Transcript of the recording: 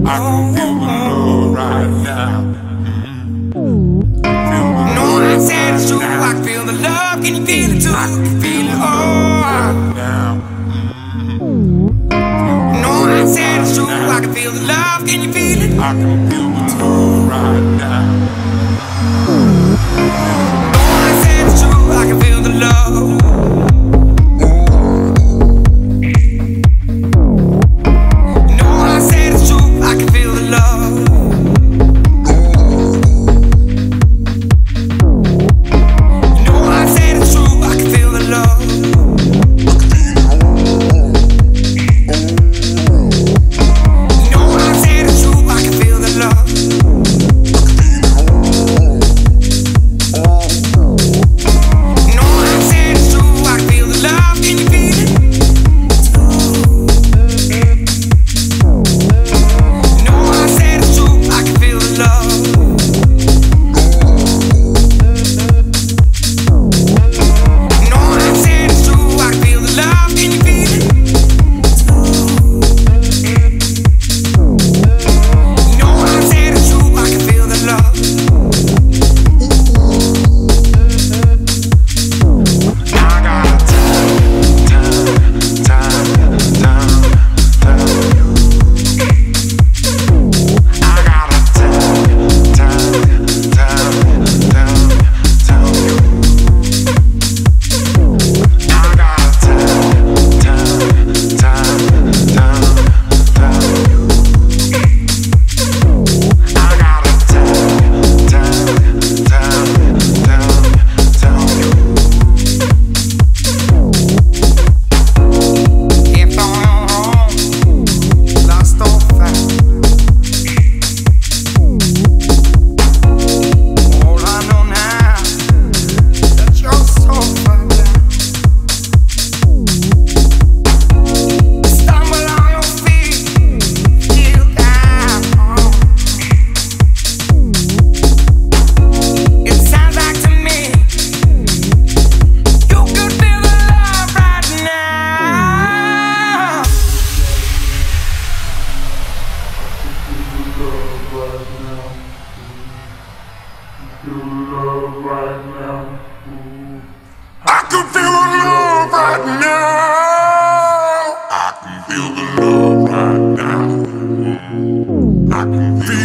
I can feel the love right now. No, I said it's true. I can feel the love. Can you feel it too? I can feel it all now. No, I said it's true. I can feel the love. Can you feel it? I can feel the love right now. No, I said it's true. I can feel the love. I can feel the love right now. I can feel the love right now. I can feel